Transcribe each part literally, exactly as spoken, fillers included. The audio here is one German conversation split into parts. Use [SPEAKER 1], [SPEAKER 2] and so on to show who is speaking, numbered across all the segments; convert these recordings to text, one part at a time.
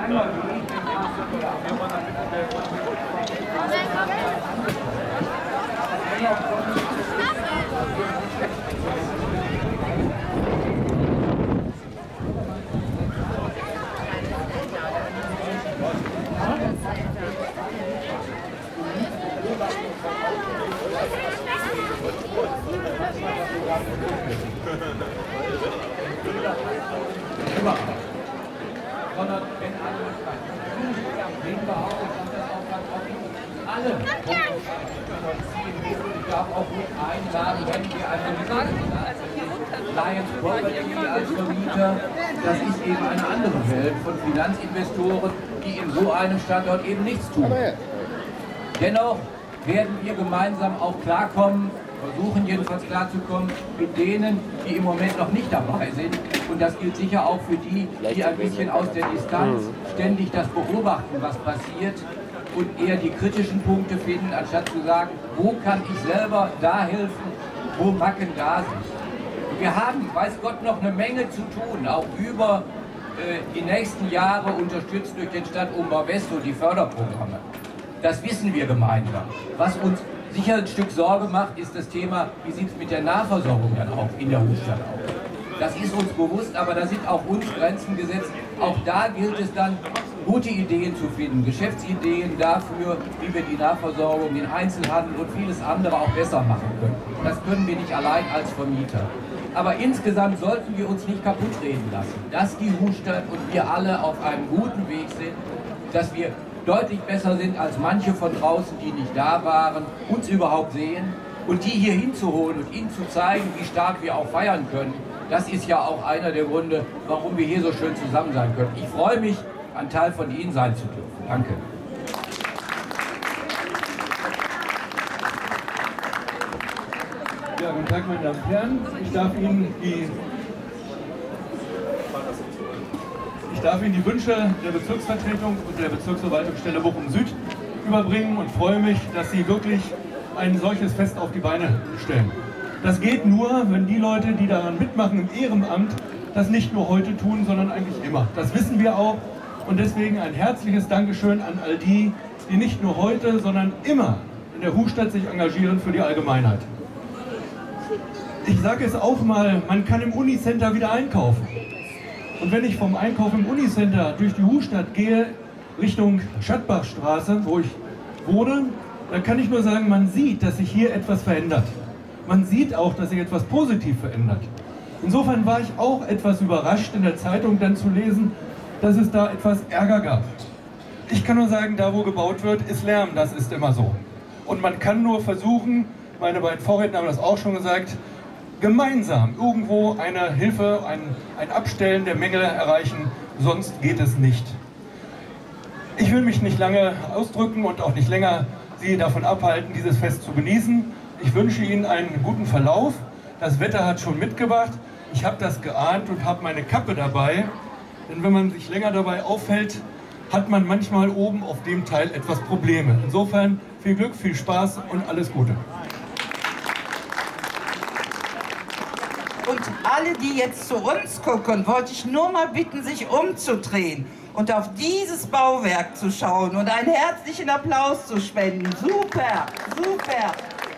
[SPEAKER 1] Immer. Sondern wenn alle sehen wir auch, ich habe das auch ganz offen, alle ich darf auch gut einladen, wenn wir eine Lions Property als Vermieter, das ist eben eine andere Welt von Finanzinvestoren, die in so einem Standort eben nichts tun. Dennoch werden wir gemeinsam auch klarkommen, versuchen jedenfalls klarzukommen mit denen, die im Moment noch nicht dabei sind. Und das gilt sicher auch für die, die ein bisschen aus der Distanz ständig das beobachten, was passiert und eher die kritischen Punkte finden, anstatt zu sagen, wo kann ich selber da helfen, wo Macken da sind. Und wir haben, weiß Gott, noch eine Menge zu tun, auch über äh, die nächsten Jahre unterstützt durch den Stadtumbau West und die Förderprogramme. Das wissen wir gemeinsam. Was uns sicher ein Stück Sorge macht, ist das Thema, wie sieht es mit der Nahversorgung dann auch in der Hofstadt aus. Das ist uns bewusst, aber da sind auch uns Grenzen gesetzt. Auch da gilt es dann, gute Ideen zu finden, Geschäftsideen dafür, wie wir die Nahversorgung, den Einzelhandel und vieles andere auch besser machen können. Das können wir nicht allein als Vermieter. Aber insgesamt sollten wir uns nicht kaputt reden lassen, dass die Hofstadt und wir alle auf einem guten Weg sind, dass wir deutlich besser sind als manche von draußen, die nicht da waren, uns überhaupt sehen und die hier hinzuholen und ihnen zu zeigen, wie stark wir auch feiern können. Das ist ja auch einer der Gründe, warum wir hier so schön zusammen sein können. Ich freue mich, ein Teil von Ihnen sein zu dürfen. Danke.
[SPEAKER 2] Ja, guten Tag, meine Damen und Herren. Ich darf Ihnen die, ich darf Ihnen die Wünsche der Bezirksvertretung und der Bezirksverwaltungsstelle Bochum Süd überbringen und freue mich, dass Sie wirklich ein solches Fest auf die Beine stellen. Das geht nur, wenn die Leute, die daran mitmachen im Ehrenamt, das nicht nur heute tun, sondern eigentlich immer. Das wissen wir auch und deswegen ein herzliches Dankeschön an all die, die nicht nur heute, sondern immer in der Hofstadt sich engagieren für die Allgemeinheit. Ich sage es auch mal, man kann im Unicenter wieder einkaufen. Und wenn ich vom Einkauf im Unicenter durch die Hofstadt gehe, Richtung Schattbachstraße, wo ich wohne, dann kann ich nur sagen, man sieht, dass sich hier etwas verändert. Man sieht auch, dass sich etwas positiv verändert. Insofern war ich auch etwas überrascht, in der Zeitung dann zu lesen, dass es da etwas Ärger gab. Ich kann nur sagen, da wo gebaut wird, ist Lärm, das ist immer so. Und man kann nur versuchen, meine beiden Vorredner haben das auch schon gesagt, gemeinsam irgendwo eine Hilfe, ein, ein Abstellen der Mängel erreichen, sonst geht es nicht. Ich will mich nicht lange ausdrücken und auch nicht länger Sie davon abhalten, dieses Fest zu genießen. Ich wünsche Ihnen einen guten Verlauf. Das Wetter hat schon mitgebracht. Ich habe das geahnt und habe meine Kappe dabei. Denn wenn man sich länger dabei aufhält, hat man manchmal oben auf dem Teil etwas Probleme. Insofern viel Glück, viel Spaß und alles Gute.
[SPEAKER 3] Und alle, die jetzt zu uns gucken, wollte ich nur mal bitten, sich umzudrehen und auf dieses Bauwerk zu schauen und einen herzlichen Applaus zu spenden. Super, super.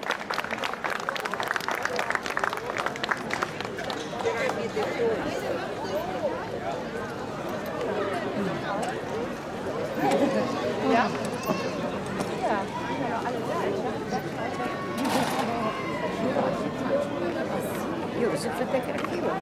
[SPEAKER 4] Ja. Ja, alle da. Jo, das ist